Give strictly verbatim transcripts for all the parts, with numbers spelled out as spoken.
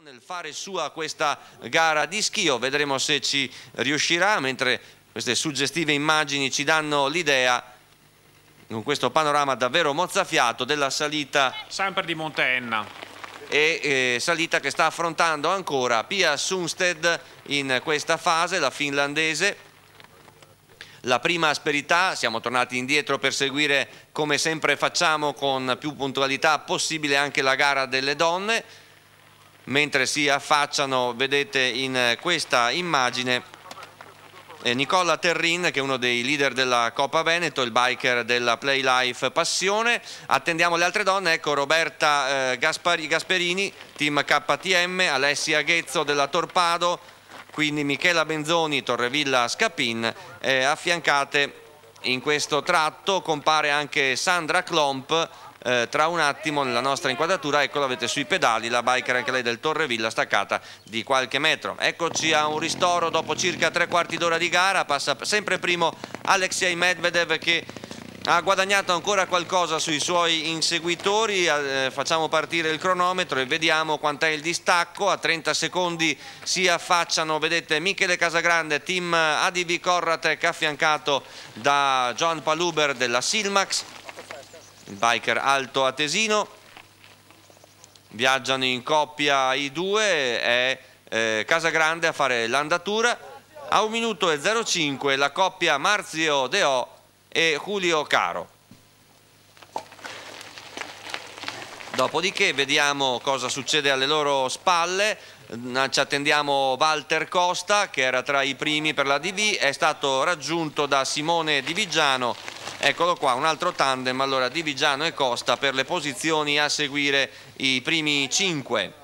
nel fare sua questa gara di schio. Vedremo se ci riuscirà, mentre queste suggestive immagini ci danno l'idea, con questo panorama davvero mozzafiato, della salita sempre di Monte Enna. E eh, salita che sta affrontando ancora Pia Sundstedt in questa fase, la finlandese. La prima asperità, siamo tornati indietro per seguire, come sempre facciamo, con più puntualità possibile anche la gara delle donne, mentre si affacciano, vedete in questa immagine, eh, Nicola Terrin, che è uno dei leader della Coppa Veneto, il biker della Play Life Passione. Attendiamo le altre donne, ecco Roberta eh, Gaspari, Gasperini, team K T M, Alessia Ghezzo della Torpado, quindi Michela Benzoni, Torrevilla Scapin, eh, affiancate in questo tratto. Compare anche Sandra Klomp eh, tra un attimo nella nostra inquadratura, ecco la avete sui pedali, la biker anche lei del Torrevilla, staccata di qualche metro. Eccoci a un ristoro dopo circa tre quarti d'ora di gara, passa sempre primo Alexei Medvedev, che ha guadagnato ancora qualcosa sui suoi inseguitori. Eh, facciamo partire il cronometro e vediamo quant'è il distacco. A trenta secondi si affacciano, vedete, Michele Casagrande, team A D V Corratec, affiancato da John Paluber della Silmax, il biker alto atesino. Viaggiano in coppia i due, è eh, Casagrande a fare l'andatura. A un minuto e zero cinque la coppia Marzio Deò e Julio Caro. Dopodiché vediamo cosa succede alle loro spalle. Ci attendiamo Walter Costa, che era tra i primi per la D V, è stato raggiunto da Simone Di Vigiano. Eccolo qua, un altro tandem, allora Di Vigiano e Costa per le posizioni a seguire, i primi cinque.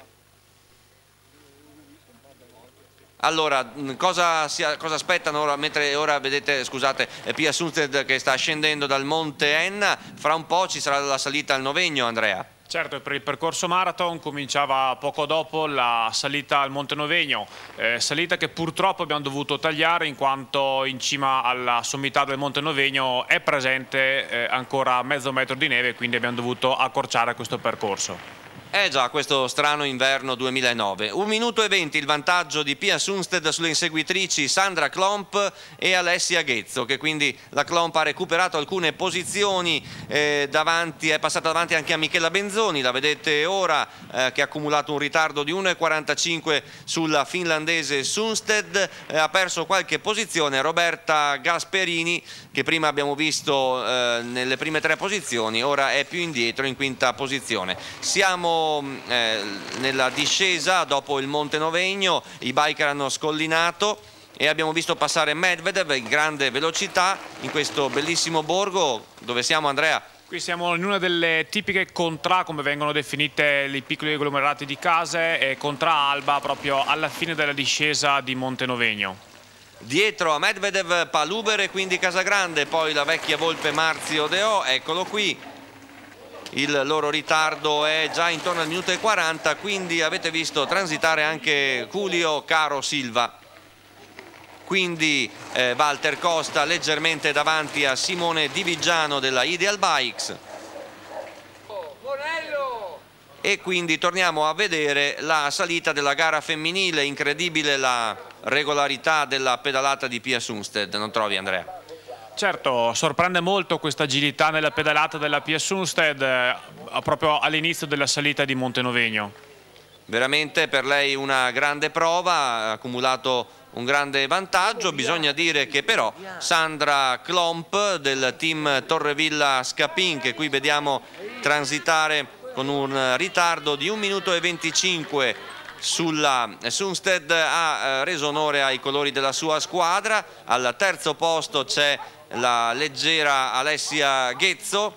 Allora, cosa, si, cosa aspettano ora, mentre ora vedete, scusate, Pia Sundstedt che sta scendendo dal Monte Enna, fra un po' ci sarà la salita al Novegno, Andrea. Certo, per il percorso marathon cominciava poco dopo la salita al Monte Novegno, eh, salita che purtroppo abbiamo dovuto tagliare in quanto in cima alla sommità del Monte Novegno è presente eh, ancora mezzo metro di neve, quindi abbiamo dovuto accorciare questo percorso. Eh già, questo strano inverno duemilanove. un minuto e venti il vantaggio di Pia Sundstedt sulle inseguitrici Sandra Klomp e Alessia Ghezzo, che quindi la Klomp ha recuperato alcune posizioni eh, davanti, è passata davanti anche a Michela Benzoni, la vedete ora eh, che ha accumulato un ritardo di uno e quarantacinque sulla finlandese Sundstedt, eh, ha perso qualche posizione Roberta Gasperini, che prima abbiamo visto eh, nelle prime tre posizioni, ora è più indietro in quinta posizione. Siamo Eh, nella discesa dopo il Monte Novegno, i biker hanno scollinato e abbiamo visto passare Medvedev in grande velocità in questo bellissimo borgo. Dove siamo, Andrea? Qui siamo in una delle tipiche contrà, come vengono definite i piccoli agglomerati di case, e contrà Alba proprio alla fine della discesa di Monte Novegno. Dietro a Medvedev Paluber e quindi Casagrande, poi la vecchia volpe Marzio Deò, eccolo qui. Il loro ritardo è già intorno al minuto e quaranta, quindi avete visto transitare anche Julio Caro Silva. Quindi eh, Walter Costa leggermente davanti a Simone Di Vigiano della Ideal Bikes. E quindi torniamo a vedere la salita della gara femminile. Incredibile la regolarità della pedalata di Pia Sundstedt, non trovi, Andrea? Certo, sorprende molto questa agilità nella pedalata della Pia Sundstedt eh, proprio all'inizio della salita di Monte Novegno. Veramente per lei una grande prova, ha accumulato un grande vantaggio. Bisogna dire che però Sandra Klomp del team Torrevilla Scapin, che qui vediamo transitare con un ritardo di un minuto e venticinque sulla Sundstedt, ha reso onore ai colori della sua squadra. Al terzo posto c'è la leggera Alessia Ghezzo,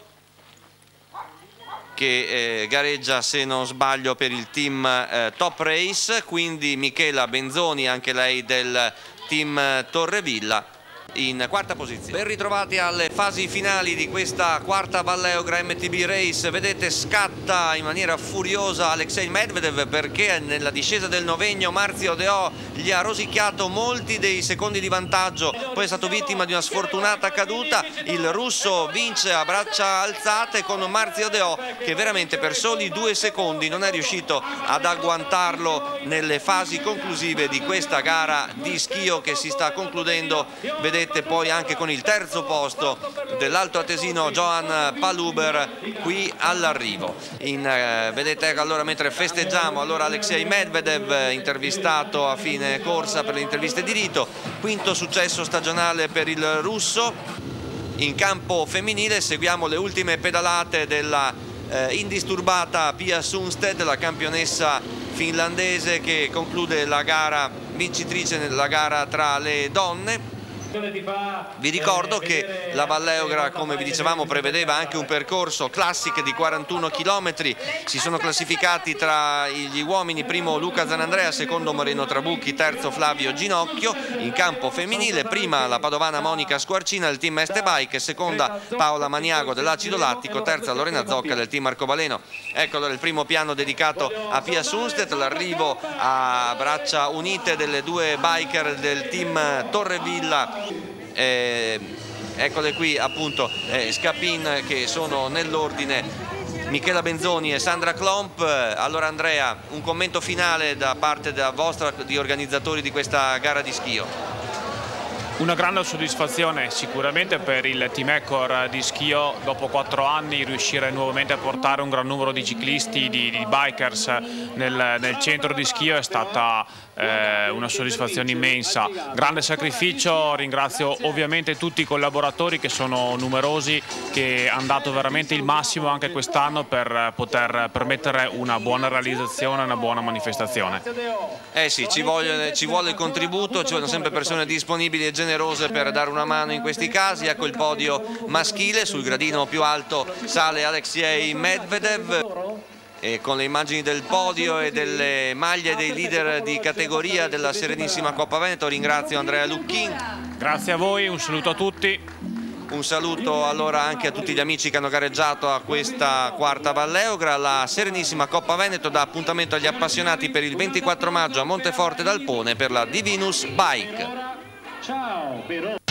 che eh, gareggia, se non sbaglio, per il team eh, Top Race, quindi Michela Benzoni, anche lei del team Torrevilla. in quarta posizione. Ben ritrovati alle fasi finali di questa quarta Valleogra M T B Race. Vedete, scatta in maniera furiosa Alexei Medvedev perché nella discesa del Novegno Marzio Deò gli ha rosicchiato molti dei secondi di vantaggio, poi è stato vittima di una sfortunata caduta. Il russo vince a braccia alzate con Marzio Deò che veramente per soli due secondi non è riuscito ad agguantarlo nelle fasi conclusive di questa gara di schio che si sta concludendo. Vedete poi anche con il terzo posto dell'alto atesino Johan Paluber qui all'arrivo. Eh, vedete allora mentre festeggiamo allora Alexei Medvedev intervistato a fine corsa per le interviste di rito, quinto successo stagionale per il russo. In campo femminile seguiamo le ultime pedalate della eh, indisturbata Pia Sundstedt, la campionessa finlandese che conclude la gara, vincitrice nella gara tra le donne. Vi ricordo che la Valleogra, come vi dicevamo, prevedeva anche un percorso classic di quarantuno chilometri. Si sono classificati tra gli uomini primo Luca Zanandrea, secondo Moreno Trabucchi, terzo Flavio Ginocchio. In campo femminile prima la padovana Monica Squarcina del team Este Bike, seconda Paola Maniago dell'Acido Lattico, terza Lorena Zocca del team Arcobaleno. Ecco allora il primo piano dedicato a Pia Sundstedt, l'arrivo a braccia unite delle due biker del team Torrevilla. Eh, eccole qui appunto eh, Scapin che sono nell'ordine, Michela Benzoni e Sandra Klomp. Allora Andrea, un commento finale da parte della vostra di organizzatori di questa gara di schio. Una grande soddisfazione sicuramente per il team Ecor di schio, dopo quattro anni riuscire nuovamente a portare un gran numero di ciclisti, di, di bikers nel, nel centro di schio è stata eh, una soddisfazione immensa. Grande sacrificio, ringrazio ovviamente tutti i collaboratori che sono numerosi, che hanno dato veramente il massimo anche quest'anno per poter permettere una buona realizzazione, una buona manifestazione. Eh sì, ci vuole, ci vuole il contributo, ci vogliono sempre persone disponibili e generose per dare una mano in questi casi. Ecco il podio maschile, sul gradino più alto sale Alexei Medvedev e con le immagini del podio e delle maglie dei leader di categoria della Serenissima Coppa Veneto ringrazio Andrea Lucchin. Grazie a voi, un saluto a tutti. Un saluto allora anche a tutti gli amici che hanno gareggiato a questa quarta Valleogra. La Serenissima Coppa Veneto dà appuntamento agli appassionati per il ventiquattro maggio a Monteforte d'Alpone per la Divinus Bike. Ciao.